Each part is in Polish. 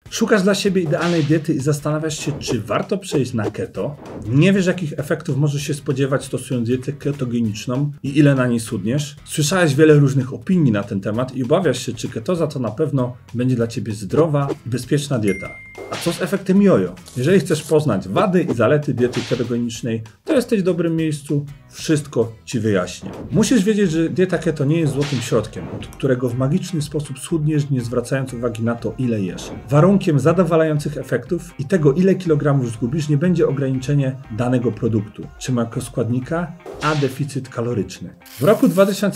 Szukasz dla siebie idealnej diety i zastanawiasz się, czy warto przejść na keto? Nie wiesz, jakich efektów możesz się spodziewać stosując dietę ketogeniczną i ile na niej schudniesz? Słyszałeś wiele różnych opinii na ten temat i obawiasz się, czy ketoza to na pewno będzie dla ciebie zdrowa i bezpieczna dieta. A co z efektem jojo? Jeżeli chcesz poznać wady i zalety diety ketogenicznej, to jesteś w dobrym miejscu, wszystko ci wyjaśnię. Musisz wiedzieć, że dieta keto nie jest złotym środkiem, od którego w magiczny sposób schudniesz, nie zwracając uwagi na to, ile jesz. Warunkiem zadowalających efektów i tego, ile kilogramów zgubisz, nie będzie ograniczenie danego produktu, czy makroskładnika, a deficyt kaloryczny. W roku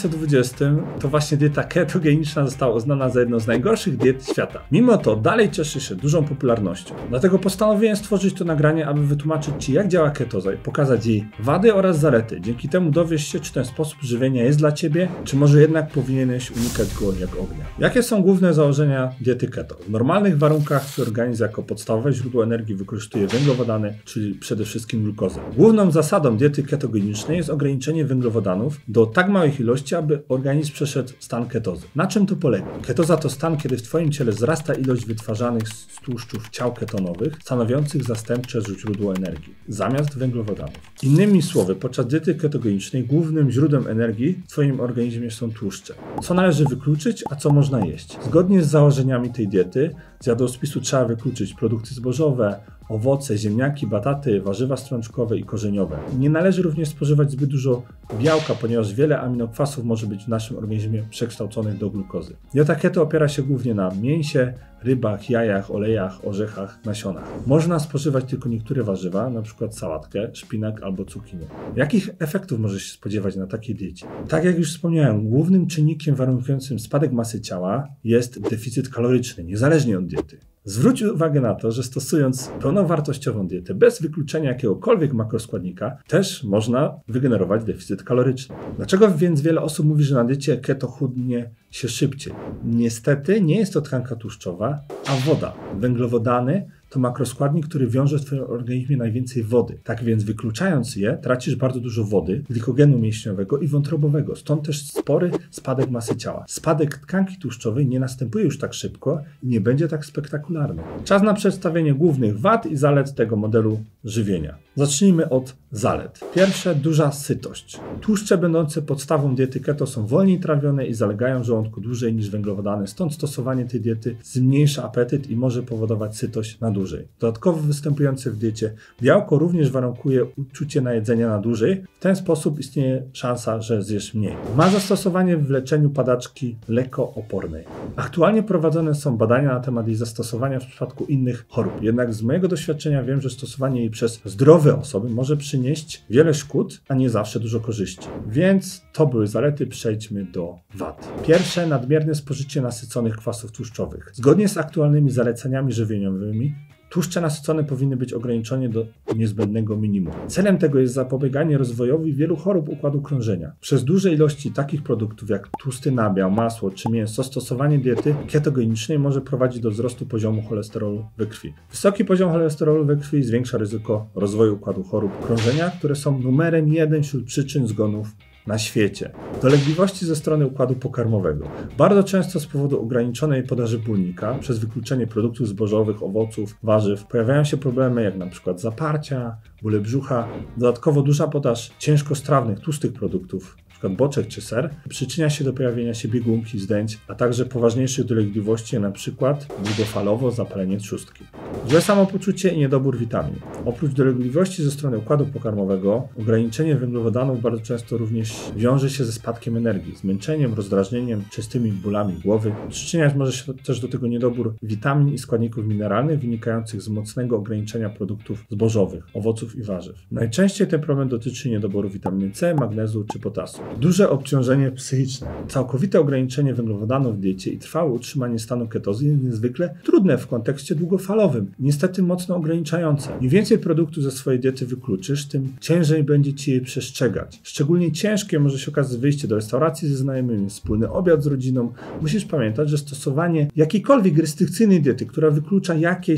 2020 to właśnie dieta ketogeniczna została uznana za jedną z najgorszych diet świata. Mimo to dalej cieszy się dużą popularnością. Dlatego postanowiłem stworzyć to nagranie, aby wytłumaczyć ci, jak działa ketoza i pokazać jej wady oraz zalety. Dzięki temu dowiesz się, czy ten sposób żywienia jest dla ciebie, czy może jednak powinieneś unikać go jak ognia. Jakie są główne założenia diety keto? W normalnych warunkach twój organizm jako podstawowe źródło energii wykorzystuje węglowodany, czyli przede wszystkim glukozę. Główną zasadą diety ketogenicznej jest ograniczenie węglowodanów do tak małych ilości, aby organizm przeszedł stan ketozy. Na czym to polega? Ketoza to stan, kiedy w twoim ciele wzrasta ilość wytwarzanych z tłuszczów ciał ketonowych, stanowiących zastępcze źródło energii, zamiast węglowodanów. Innymi słowy, podczas diety ketogenicznej głównym źródłem energii w twoim organizmie są tłuszcze. Co należy wykluczyć, a co można jeść? Zgodnie z założeniami tej diety, z jadłospisu trzeba wykluczyć produkty zbożowe, owoce, ziemniaki, bataty, warzywa strączkowe i korzeniowe. Nie należy również spożywać zbyt dużo białka, ponieważ wiele aminokwasów może być w naszym organizmie przekształconych do glukozy. Dieta keto opiera się głównie na mięsie, rybach, jajach, olejach, orzechach, nasionach. Można spożywać tylko niektóre warzywa, np. sałatkę, szpinak albo cukinię. Jakich efektów możesz się spodziewać na takiej diecie? Tak jak już wspomniałem, głównym czynnikiem warunkującym spadek masy ciała jest deficyt kaloryczny, niezależnie od diety. Zwróć uwagę na to, że stosując pełnowartościową dietę bez wykluczenia jakiegokolwiek makroskładnika, też można wygenerować deficyt kaloryczny. Dlaczego więc wiele osób mówi, że na diecie keto chudnie się szybciej? Niestety nie jest to tkanka tłuszczowa, a woda. Węglowodany to makroskładnik, który wiąże w twoim organizmie najwięcej wody. Tak więc wykluczając je, tracisz bardzo dużo wody, glikogenu mięśniowego i wątrobowego. Stąd też spory spadek masy ciała. Spadek tkanki tłuszczowej nie następuje już tak szybko i nie będzie tak spektakularny. Czas na przedstawienie głównych wad i zalet tego modelu żywienia. Zacznijmy od zalet. Pierwsze, duża sytość. Tłuszcze będące podstawą diety keto są wolniej trawione i zalegają w żołądku dłużej niż węglowodany, stąd stosowanie tej diety zmniejsza apetyt i może powodować sytość na dłużej. Dodatkowo występujące w diecie białko również warunkuje uczucie najedzenia na dłużej. W ten sposób istnieje szansa, że zjesz mniej. Ma zastosowanie w leczeniu padaczki lekoopornej. Aktualnie prowadzone są badania na temat jej zastosowania w przypadku innych chorób. Jednak z mojego doświadczenia wiem, że stosowanie jej przez zdrowe osoby może przynieść wiele szkód, a nie zawsze dużo korzyści. Więc to były zalety, przejdźmy do wad. Pierwsze, nadmierne spożycie nasyconych kwasów tłuszczowych. Zgodnie z aktualnymi zaleceniami żywieniowymi, tłuszcze nasycone powinny być ograniczone do niezbędnego minimum. Celem tego jest zapobieganie rozwojowi wielu chorób układu krążenia. Przez duże ilości takich produktów jak tłusty nabiał, masło czy mięso, stosowanie diety ketogenicznej może prowadzić do wzrostu poziomu cholesterolu we krwi. Wysoki poziom cholesterolu we krwi zwiększa ryzyko rozwoju układu chorób krążenia, które są numerem 1 wśród przyczyn zgonów na świecie. Dolegliwości ze strony układu pokarmowego. Bardzo często z powodu ograniczonej podaży błonnika, przez wykluczenie produktów zbożowych, owoców, warzyw, pojawiają się problemy jak np. zaparcia, bóle brzucha. Dodatkowo duża podaż ciężkostrawnych, tłustych produktów, np. boczek czy ser, przyczynia się do pojawienia się biegunki, zdęć, a także poważniejszych dolegliwości, np. długofalowo zapalenie trzustki. Złe samopoczucie i niedobór witamin. Oprócz dolegliwości ze strony układu pokarmowego, ograniczenie węglowodanów bardzo często również wiąże się ze spadkiem energii, zmęczeniem, rozdrażnieniem, częstymi bólami głowy. Przyczyniać może się też do tego niedobór witamin i składników mineralnych wynikających z mocnego ograniczenia produktów zbożowych, owoców i warzyw. Najczęściej ten problem dotyczy niedoboru witaminy C, magnezu czy potasu. Duże obciążenie psychiczne. Całkowite ograniczenie węglowodanów w diecie i trwałe utrzymanie stanu ketozy jest niezwykle trudne w kontekście długofalowym. Niestety mocno ograniczające. Im więcej produktu ze swojej diety wykluczysz, tym ciężej będzie ci jej przestrzegać. Szczególnie ciężkie może się okazać wyjście do restauracji ze znajomymi, wspólny obiad z rodziną. Musisz pamiętać, że stosowanie jakiejkolwiek restrykcyjnej diety, która wyklucza jakieś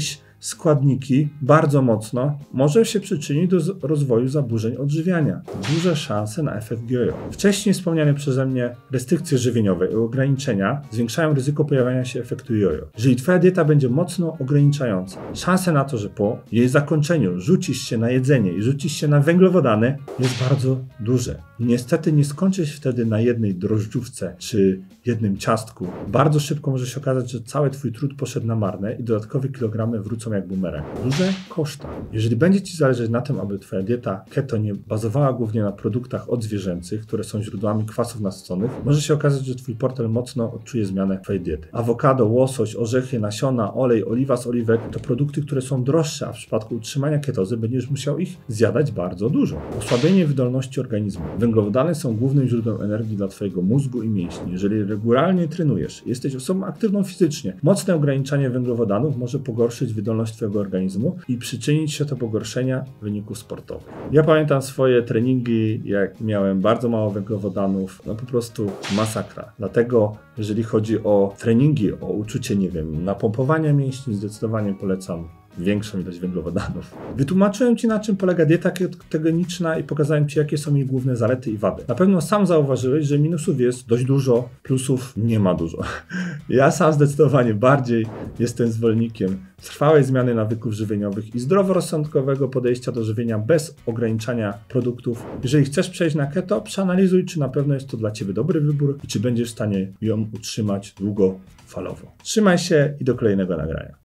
składniki bardzo mocno może się przyczynić do rozwoju zaburzeń odżywiania. Duże szanse na efekt jojo. Wcześniej wspomniane przeze mnie restrykcje żywieniowe i ograniczenia zwiększają ryzyko pojawiania się efektu jojo. Jeżeli twoja dieta będzie mocno ograniczająca, szanse na to, że po jej zakończeniu rzucisz się na jedzenie i rzucisz się na węglowodany jest bardzo duże. Niestety nie skończysz wtedy na jednej drożdżówce czy jednym ciastku. Bardzo szybko może się okazać, że cały twój trud poszedł na marne i dodatkowe kilogramy wrócą jak bumerang. Duże koszta. Jeżeli będzie ci zależeć na tym, aby twoja dieta keto nie bazowała głównie na produktach odzwierzęcych, które są źródłami kwasów nasyconych, może się okazać, że twój portfel mocno odczuje zmianę twojej diety. Awokado, łosoś, orzechy, nasiona, olej, oliwa z oliwek to produkty, które są droższe, a w przypadku utrzymania ketozy będziesz musiał ich zjadać bardzo dużo. Osłabienie wydolności organizmu. Węglowodany są głównym źródłem energii dla twojego mózgu i mięśni. Jeżeli regularnie trenujesz, jesteś osobą aktywną fizycznie, mocne ograniczanie węglowodanów może pogorszyć wydolność twojego organizmu i przyczynić się do pogorszenia wyników sportowych. Ja pamiętam swoje treningi, jak miałem bardzo mało węglowodanów, no po prostu masakra. Dlatego jeżeli chodzi o treningi, o uczucie, nie wiem, napompowania mięśni, zdecydowanie polecam większą ilość węglowodanów. Wytłumaczyłem ci, na czym polega dieta ketogeniczna i pokazałem ci, jakie są jej główne zalety i wady. Na pewno sam zauważyłeś, że minusów jest dość dużo, plusów nie ma dużo. Ja sam zdecydowanie bardziej jestem zwolennikiem trwałej zmiany nawyków żywieniowych i zdroworozsądkowego podejścia do żywienia bez ograniczania produktów. Jeżeli chcesz przejść na keto, przeanalizuj, czy na pewno jest to dla ciebie dobry wybór i czy będziesz w stanie ją utrzymać długofalowo. Trzymaj się i do kolejnego nagrania.